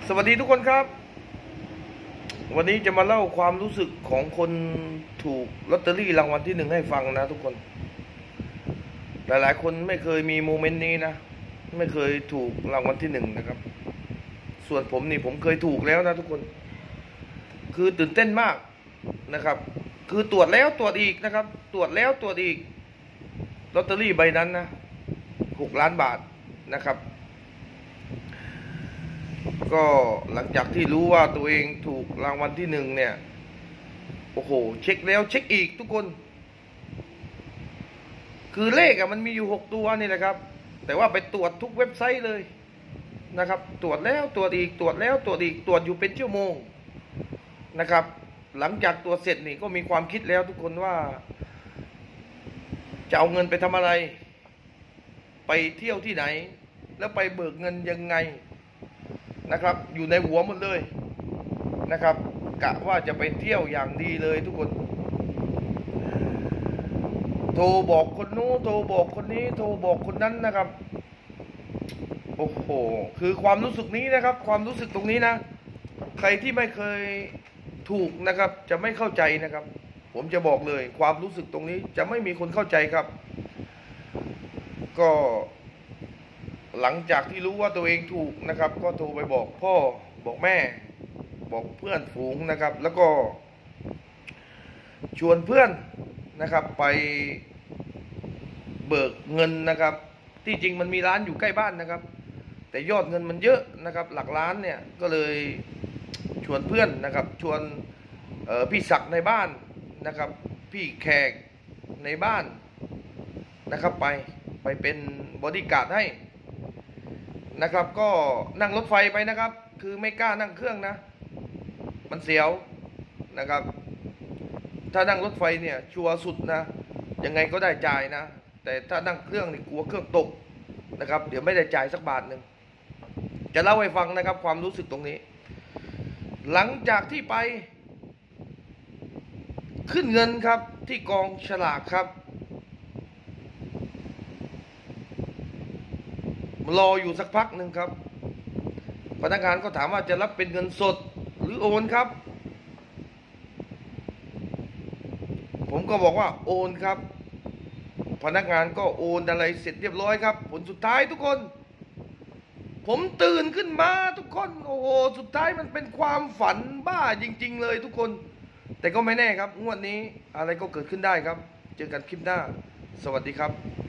สวัสดีทุกคนครับวันนี้จะมาเล่าความรู้สึกของคนถูกลอตเตอรี่รางวัลที่1ให้ฟังนะทุกคนหลายๆคนไม่เคยมีโมเมนต์นี้นะไม่เคยถูกรางวัลที่1นะครับส่วนผมนี่ผมเคยถูกแล้วนะทุกคนคือตื่นเต้นมากนะครับคือตรวจแล้วตรวจอีกนะครับตรวจแล้วตรวจอีกลอตเตอรี่ใบนั้นนะ6 ล้านบาทนะครับก็หลังจากที่รู้ว่าตัวเองถูกรางวัลที่1เนี่ยโอ้โหเช็คแล้วเช็คอีกทุกคนคือเลขมันมีอยู่6 ตัวนี่แหละครับแต่ว่าไปตรวจทุกเว็บไซต์เลยนะครับตรวจแล้วตรวจอีกตรวจแล้วตรวจอีกตรวจอยู่เป็นชั่วโมงนะครับหลังจากตรวจเสร็จนี่ก็มีความคิดแล้วทุกคนว่าจะเอาเงินไปทำอะไรไปเที่ยวที่ไหนแล้วไปเบิกเงินยังไงนะครับอยู่ในหัวหมดเลยนะครับกะว่าจะไปเที่ยวอย่างดีเลยทุกคนโทรบอกคนนู้นโทรบอกคนนี้โทรบอกคนนั้นนะครับโอ้โหคือความรู้สึกนี้นะครับความรู้สึกตรงนี้นะใครที่ไม่เคยถูกนะครับจะไม่เข้าใจนะครับผมจะบอกเลยความรู้สึกตรงนี้จะไม่มีคนเข้าใจครับก็หลังจากที่รู้ว่าตัวเองถูกนะครับก็โทรไปบอกพ่อบอกแม่บอกเพื่อนฝูงนะครับแล้วก็ชวนเพื่อนนะครับไปเบิกเงินนะครับที่จริงมันมีร้านอยู่ใกล้บ้านนะครับแต่ยอดเงินมันเยอะนะครับหลักล้านเนี่ยก็เลยชวนเพื่อนนะครับชวนพี่ศักดิ์ในบ้านนะครับพี่แขกในบ้านนะครับไปเป็นบอดี้การ์ดให้นะครับก็นั่งรถไฟไปนะครับคือไม่กล้านั่งเครื่องนะมันเสียวนะครับถ้านั่งรถไฟเนี่ยชัวร์สุดนะยังไงก็ได้จ่ายนะแต่ถ้านั่งเครื่องนี่กลัวเครื่องตกนะครับเดี๋ยวไม่ได้จ่ายสักบาทหนึ่งจะเล่าให้ฟังนะครับความรู้สึกตรงนี้หลังจากที่ไปขึ้นเงินครับที่กองฉลากครับรออยู่สักพักหนึ่งครับพนักงานก็ถามว่าจะรับเป็นเงินสดหรือโอนครับผมก็บอกว่าโอนครับพนักงานก็โอนอะไรเสร็จเรียบร้อยครับผลสุดท้ายทุกคนผมตื่นขึ้นมาทุกคนโอ้โหสุดท้ายมันเป็นความฝันบ้าจริงๆเลยทุกคนแต่ก็ไม่แน่ครับงวดนี้อะไรก็เกิดขึ้นได้ครับเจอกันคลิปหน้าสวัสดีครับ